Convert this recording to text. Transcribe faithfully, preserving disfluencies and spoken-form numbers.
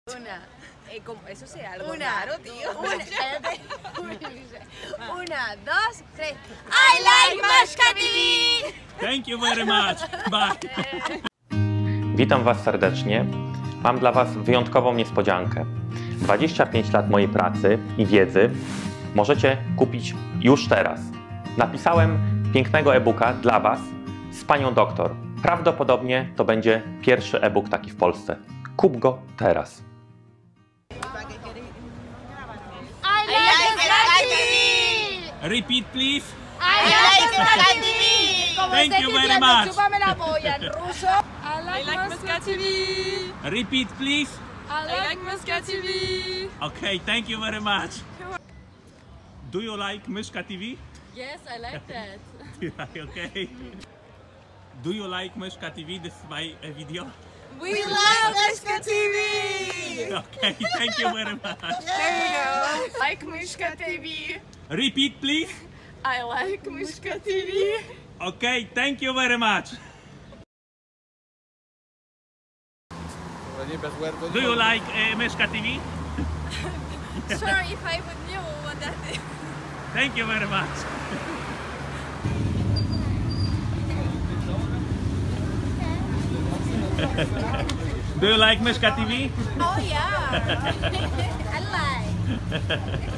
Una. Eh, como, eso será algo Una, raro, tío. Una, Una, dos, tres. I like Maszka T V! Thank you very much. Bye. Witam Was serdecznie. Mam dla Was wyjątkową niespodziankę. dwadzieścia pięć lat mojej pracy i wiedzy możecie kupić już teraz. Napisałem pięknego e-booka dla Was z panią doktor. Prawdopodobnie to będzie pierwszy e-book taki w Polsce. Kup go teraz. I like Maszka T V! Repeat, please. I like Maszka T V! Thank you very much. Chúpame la polla en ruso. I like Maszka T V! Repeat, please. I like Maszka T V! Okay, thank you very much. Do you like Myszka T V? Yes, I like that. Okay. Do you like Myszka T V? This is my uh, video. We love Maszka T V! Okay, thank you very much. There you go. Like Maszka T V. Repeat, please. I like Maszka T V. Okay, thank you very much. Do you like uh, Myszka T V? Sure, if I would knew what that is. Thank you very much. Do you like Myszka T V? Oh yeah! I like!